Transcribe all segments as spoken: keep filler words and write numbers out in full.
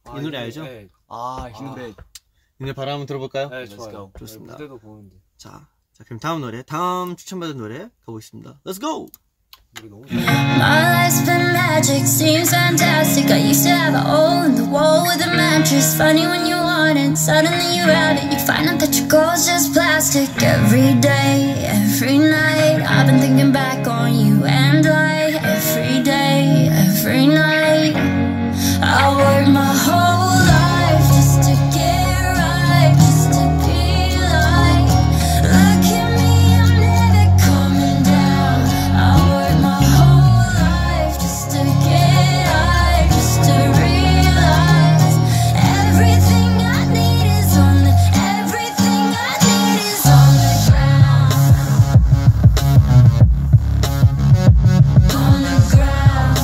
이 노래 알죠? 네. 아, 이 노래. 이 노래 바로 한번 들어볼까요? 네, 좋아요. 좋습니다. 무대도 보는데. 자, 자 그럼 다음 노래, 다음 추천받은 노래 가보겠습니다. Let's go! My life's been magic, seems fantastic. I used to have a hole in the wall with a mattress. Funny when you want it, suddenly you have it. You find out that your goal's just plastic. Every day, every night, I've been thinking back on you and I. Every day, every night, I work my whole life just to get right, just to be like. Look at me, I'm never coming down. I work my whole life just to get high, just to realize everything I need is on the, everything I need is on the ground, on the ground.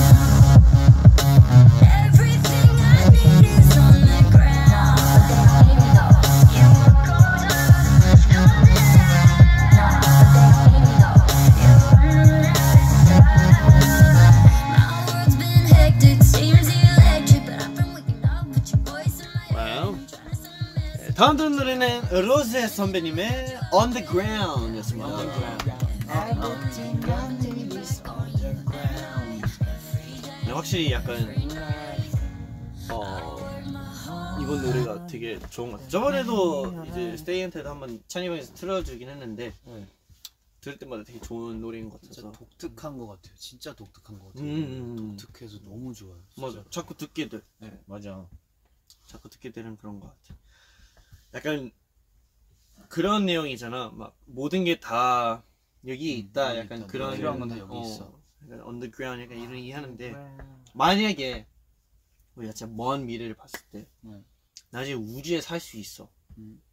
Everything I need is on the ground. You were golden, golden. My world's been hectic, seems electric, but I've been waking up with your voice in my 와우. head. Trying to send a message. 네, 다음 들은 노래는 로제 선배님의 On the Ground 였습니다. 네, 확실히 약간 어 이번 노래가 되게 좋은 것 같아요. 저번에도 이제 스테이한테도 한번 찬이방에서 틀어주긴 했는데 네. 들을 때마다 되게 좋은 노래인 것 진짜 같아서. 독특한 것 같아요. 진짜 독특한 것 같아요. 음, 음, 음. 독특해서 너무 좋아요. 맞아. 진짜. 자꾸 듣게 돼. 네, 맞아. 자꾸 듣게 되는 그런 것 같아. 약간 그런 내용이잖아. 막 모든 게 다 여기에 있다. 여기 약간 있다. 그런 필요한 건 다 여기 어, 있어. 약간 underground 약간 이런 얘기하는데 만약에 우리가 진짜 먼 미래를 봤을 때 네. 나중에 우주에 살 수 있어. 음.